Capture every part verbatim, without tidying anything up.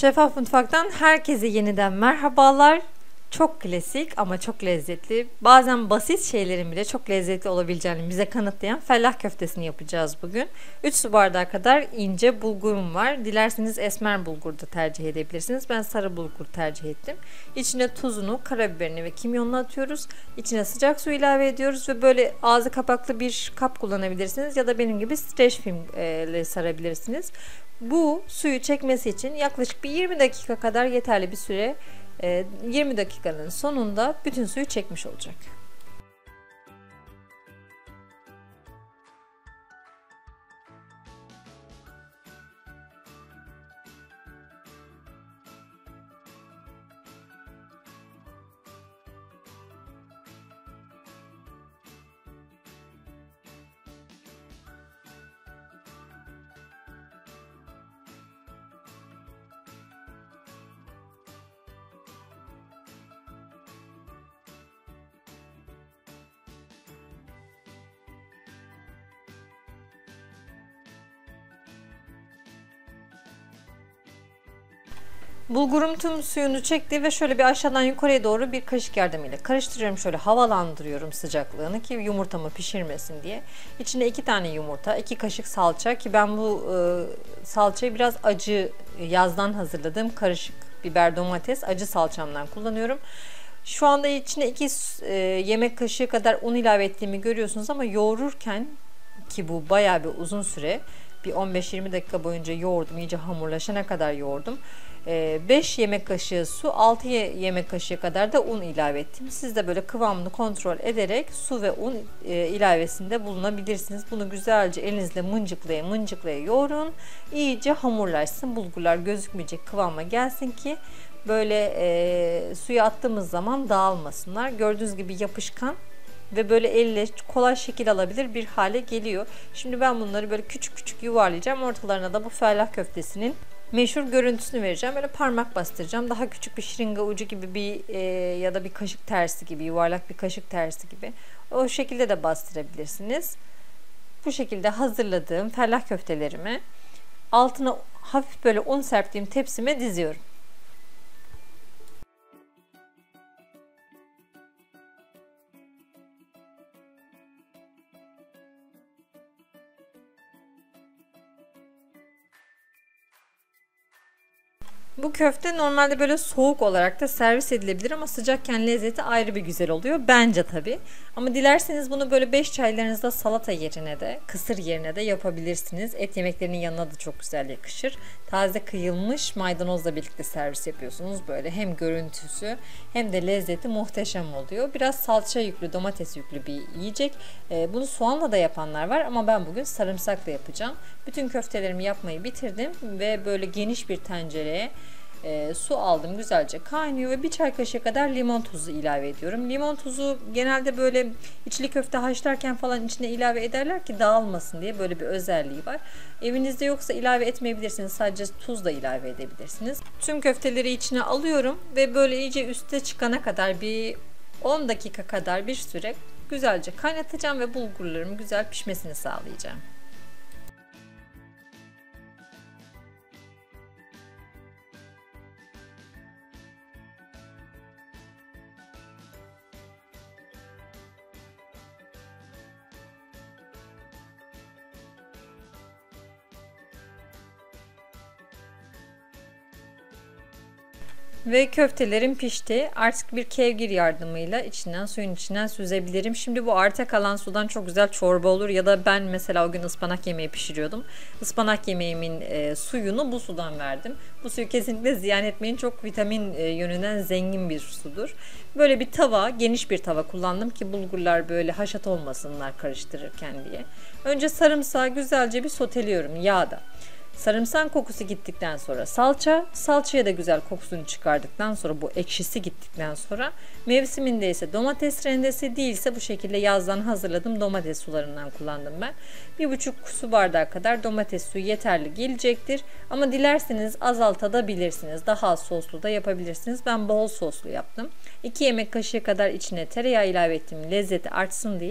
Şeffaf Mutfak'tan herkese yeniden merhabalar. Çok klasik ama çok lezzetli. Bazen basit şeylerin bile çok lezzetli olabileceğini bize kanıtlayan fellah köftesini yapacağız bugün. üç su bardağı kadar ince bulgurum var. Dilerseniz esmer bulgur da tercih edebilirsiniz. Ben sarı bulgur tercih ettim. İçine tuzunu, karabiberini ve kimyonunu atıyoruz. İçine sıcak su ilave ediyoruz ve böyle ağzı kapaklı bir kap kullanabilirsiniz ya da benim gibi streç film ile sarabilirsiniz. Bu suyu çekmesi için yaklaşık bir yirmi dakika kadar yeterli bir süre. yirmi dakikanın sonunda bütün suyu çekmiş olacak. Bulgurum tüm suyunu çekti ve şöyle bir aşağıdan yukarıya doğru bir kaşık yardımıyla karıştırıyorum. Şöyle havalandırıyorum sıcaklığını ki yumurtamı pişirmesin diye. İçine iki tane yumurta, iki kaşık salça ki ben bu e, salçayı biraz acı, yazdan hazırladığım karışık biber, domates, acı salçamdan kullanıyorum. Şu anda içine iki e, yemek kaşığı kadar un ilave ettiğimi görüyorsunuz ama yoğururken, ki bu bayağı bir uzun süre, bir on beş yirmi dakika boyunca yoğurdum, iyice hamurlaşana kadar yoğurdum. beş yemek kaşığı su, altı yemek kaşığı kadar da un ilave ettim. Siz de böyle kıvamını kontrol ederek su ve un ilavesinde bulunabilirsiniz. Bunu güzelce elinizle mıncıklaya mıncıklaya yoğurun. İyice hamurlaşsın. Bulgurlar gözükmeyecek kıvama gelsin ki böyle e, suya attığımız zaman dağılmasınlar. Gördüğünüz gibi yapışkan ve böyle elle kolay şekil alabilir bir hale geliyor. Şimdi ben bunları böyle küçük küçük yuvarlayacağım. Ortalarına da bu fellah köftesinin meşhur görüntüsünü vereceğim. Böyle parmak bastıracağım. Daha küçük bir şırınga ucu gibi bir e, ya da bir kaşık tersi gibi, yuvarlak bir kaşık tersi gibi. O şekilde de bastırabilirsiniz. Bu şekilde hazırladığım fellah köftelerimi altına hafif böyle un serptiğim tepsime diziyorum. Bu köfte normalde böyle soğuk olarak da servis edilebilir ama sıcakken lezzeti ayrı bir güzel oluyor. Bence tabii. Ama dilerseniz bunu böyle beş çaylarınızda salata yerine de, kısır yerine de yapabilirsiniz. Et yemeklerinin yanına da çok güzel yakışır. Taze kıyılmış maydanozla birlikte servis yapıyorsunuz. Böyle hem görüntüsü hem de lezzeti muhteşem oluyor. Biraz salça yüklü, domates yüklü bir yiyecek. Bunu soğanla da yapanlar var ama ben bugün sarımsakla yapacağım. Bütün köftelerimi yapmayı bitirdim ve böyle geniş bir tencereye E, su aldım, güzelce kaynıyor ve bir çay kaşığı kadar limon tuzu ilave ediyorum. Limon tuzu genelde böyle içli köfte haşlarken falan içine ilave ederler ki dağılmasın diye, böyle bir özelliği var. Evinizde yoksa ilave etmeyebilirsiniz, sadece tuz da ilave edebilirsiniz. Tüm köfteleri içine alıyorum ve böyle iyice üste çıkana kadar bir on dakika kadar bir süre güzelce kaynatacağım ve bulgurlarımın güzel pişmesini sağlayacağım. Ve köftelerim pişti. Artık bir kevgir yardımıyla içinden, suyun içinden süzebilirim. Şimdi bu arta kalan sudan çok güzel çorba olur ya da ben mesela o gün ıspanak yemeği pişiriyordum. Ispanak yemeğimin e, suyunu bu sudan verdim. Bu suyu kesinlikle ziyan etmeyin. Çok vitamin e, yönünden zengin bir sudur. Böyle bir tava, geniş bir tava kullandım ki bulgurlar böyle haşat olmasınlar karıştırırken diye. Önce sarımsağı güzelce bir soteliyorum yağda. Sarımsak kokusu gittikten sonra salça, salçaya da güzel kokusunu çıkardıktan sonra, bu ekşisi gittikten sonra, mevsiminde ise domates rendesi, değilse bu şekilde yazdan hazırladığım domates sularından kullandım ben. Bir buçuk su bardağı kadar domates suyu yeterli gelecektir. Ama dilerseniz azaltabilirsiniz. Daha az soslu da yapabilirsiniz. Ben bol soslu yaptım. iki yemek kaşığı kadar içine tereyağı ilave ettim, lezzeti artsın diye.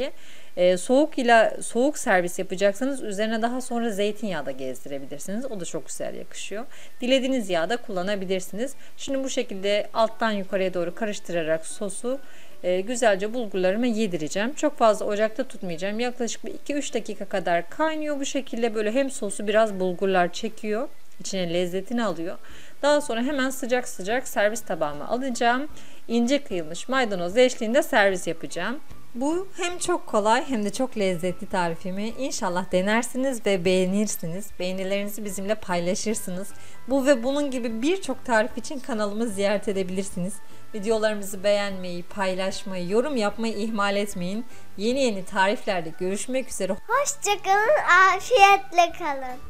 Ee, soğuk ile soğuk servis yapacaksanız üzerine daha sonra zeytinyağı da gezdirebilirsiniz. O da çok güzel yakışıyor. Dilediğiniz yağı da kullanabilirsiniz. Şimdi bu şekilde alttan yukarıya doğru karıştırarak sosu e, güzelce bulgurlarıma yedireceğim. Çok fazla ocakta tutmayacağım. Yaklaşık iki üç dakika kadar kaynıyor bu şekilde. Böyle hem sosu biraz bulgurlar çekiyor, İçine lezzetini alıyor. Daha sonra hemen sıcak sıcak servis tabağıma alacağım. İnce kıyılmış maydanoz eşliğinde servis yapacağım. Bu hem çok kolay hem de çok lezzetli tarifimi inşallah denersiniz ve beğenirsiniz. Beğenilerinizi bizimle paylaşırsınız. Bu ve bunun gibi birçok tarif için kanalımı ziyaret edebilirsiniz. Videolarımızı beğenmeyi, paylaşmayı, yorum yapmayı ihmal etmeyin. Yeni yeni tariflerde görüşmek üzere. Hoşçakalın, afiyetle kalın.